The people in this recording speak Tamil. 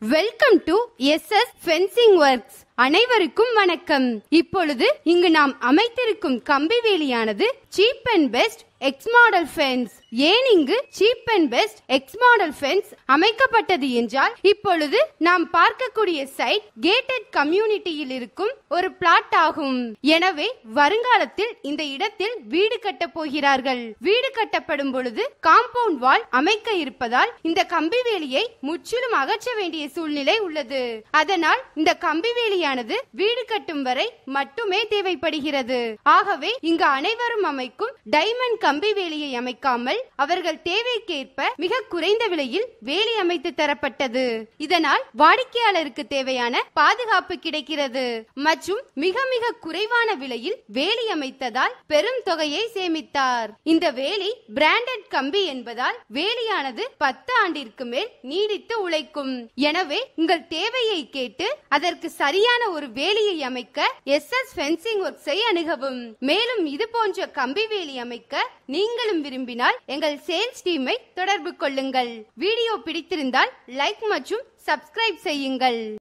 Welcome to SS fencing works. அனைவருக்கும் வணக்கம். இப்பொழுது இங்கு நாம் அமைத்திருக்கும் கம்பி வேலியானது cheap and best X model fence. ஏன் இங்கு cheap and best X model fence அமைக்கப்பட்டது என்றால், இப்பொழுது நாம் பார்க்கக்கூடிய சைட் கேட்டட் கம்யூனிட்டியில் இருக்கும் ஒரு பிளாட் ஆகும். எனவே வருங்காலத்தில் இந்த இடத்தில் வீடு கட்ட போகிறார்கள். வீடு கட்டப்படும் பொழுது காம்பவுண்ட் வால் அமைக்க இருப்பதால் இந்த கம்பி வேலியை முற்றிலும் அகற்ற வேண்டிய சூழ்நிலை உள்ளது. அதனால் இந்த கம்பி வேலியானது வீடு கட்டும் வரை மட்டுமே தேவைப்படுகிறது. ஆகவே இங்கு அனைவரும் அமைக்கும் டைமண்ட் கம்பி வேலியை அமைக்காமல் அவர்கள் தேவைக்கேற்ப மிக குறைந்த விலையில் வேலி அமைத்து தரப்பட்டது. இதனால் வாடிக்கையாளருக்கு தேவையான பாதுகாப்பு கிடைக்கிறது மற்றும் மிக மிக குறைவான விலையில் வேலி அமைத்ததால் பெரும் தொகையை சேமித்தார். இந்த வேலி பிராண்டட் கம்பி என்பதால் வேலியானது 10 ஆண்டிற்கு மேல் நீடித்து உழைக்கும். எனவே உங்கள் தேவையை கேட்டு அதற்கு சரியான ஒரு வேலியை அமைக்க SS ஃபென்சிங் ஒர்க்ஸை அணுகவும். மேலும் இது போன்ற கம்பி வேலி அமைக்க நீங்களும் விரும்பினால் எங்கள் சேல்ஸ் டீமை தொடர்பு கொள்ளுங்கள். வீடியோ பிடித்திருந்தால் லைக் மற்றும் சப்ஸ்கிரைப் செய்யுங்கள்.